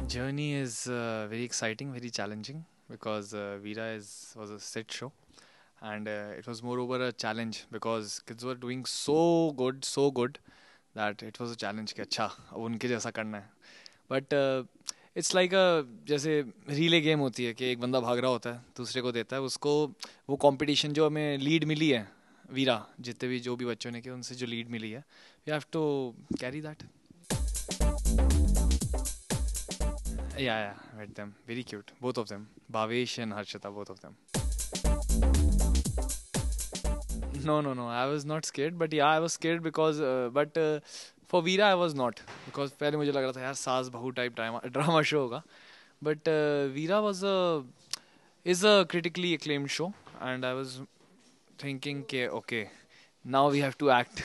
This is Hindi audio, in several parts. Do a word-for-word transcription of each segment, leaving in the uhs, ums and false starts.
Journey is uh, very exciting, very challenging because uh, Veera is was a set show, and uh, it was moreover a challenge because kids were doing so good, so good that it was a challenge कि अच्छा अब उनके जैसा करना है. But uh, it's like a जैसे रिले गेम होती है कि एक बंदा भाग रहा होता है दूसरे को देता है उसको वो कंपटीशन जो हमें लीड मिली है वीरा जितने भी जो भी बच्चों ने किया उनसे जो लीड मिली है we have to carry that. Yeah, yeah, met them. Very cute. Both of them. Bhavesh and Harshita, both of them. No, no, no. I was not scared, but yeah, I was scared because, uh, but uh, for Veera, I was not because पहले मुझे लग रहा था यार सास बहू टाइप ड्रामा ड्रामा शो होगा. But uh, Veera was a is a critically acclaimed show, and I was thinking, okay, okay, now we have to act.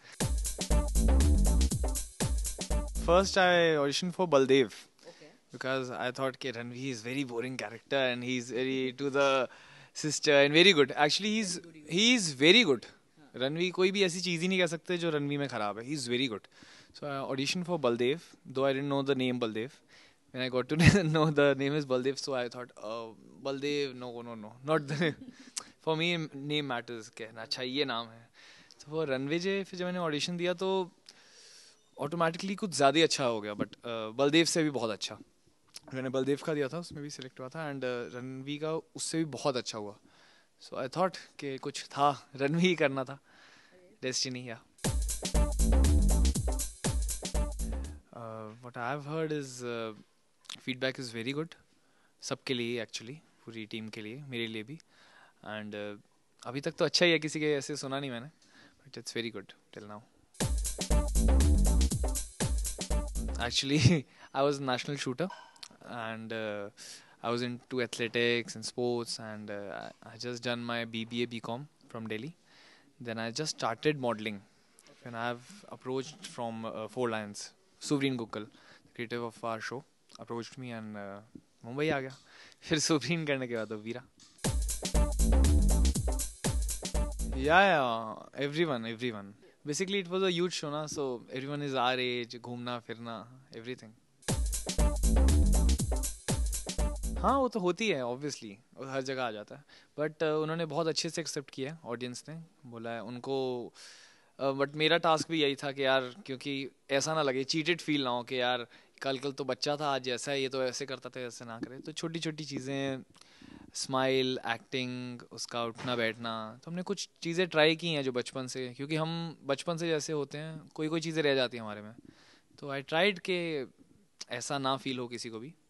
First, I auditioned for Baldev because I thought okay, Ranveer is very boring character and he's very to the sister and very good. Actually, he's he's very good. रणवी कोई भी ऐसी चीज़ ही नहीं कह सकते जो रणवी में ख़राब है. He is very good. So I audition for Baldev though I didn't know the name Baldev. When I got to know the name is Baldev so I thought Baldev no no no not the for me name matters कहना अच्छा ये नाम है. तो वो रणवे जे फिर जब मैंने ऑडिशन दिया तो ऑटोमेटिकली कुछ ज़्यादा ही अच्छा हो गया बट बलदेव से भी बहुत अच्छा. मैंने बलदेव का दिया था उसमें भी सिलेक्ट हुआ था एंड रणवी का उससे भी बहुत अच्छा हुआ. सो आई थॉट कि कुछ था रणवी ही करना था. डेस्टिनी या what I have heard is feedback is very good सबके लिए एक्चुअली पूरी टीम के लिए मेरे लिए भी. एंड uh, अभी तक तो अच्छा ही है किसी के ऐसे सुना नहीं मैंने but it's very good till now. Actually, I was a national shooter, and uh, I was into athletics and sports, and uh, I I just done my B B A B Com from Delhi. Then I just started modeling, and I've approached from uh, Four Lions. Suvreen Gukul, the creator of our show, approached me and uh, Mumbai आ गया. फिर सुप्रीन करने के बाद तो वीरा. Yeah, yeah, everyone, everyone. Basically, it was a huge show, na, so everyone is our age, घूमना फिरना, everything. हाँ वो तो होती है ऑब्वियसली हर जगह आ जाता है बट uh, उन्होंने बहुत अच्छे से एक्सेप्ट किया ऑडियंस ने बोला है उनको. बट uh, मेरा टास्क भी यही था कि यार क्योंकि ऐसा ना लगे चीटेड फील ना हो कि यार कल कल तो बच्चा था आज ऐसा है ये तो ऐसे करता था ऐसे ना करे. तो छोटी छोटी चीज़ें स्माइल एक्टिंग उसका उठना बैठना तो हमने कुछ चीज़ें ट्राई की हैं जो बचपन से क्योंकि हम बचपन से जैसे होते हैं कोई कोई चीज़ें रह जाती हैं हमारे में. तो आई ट्राइड के ऐसा ना फील हो किसी को भी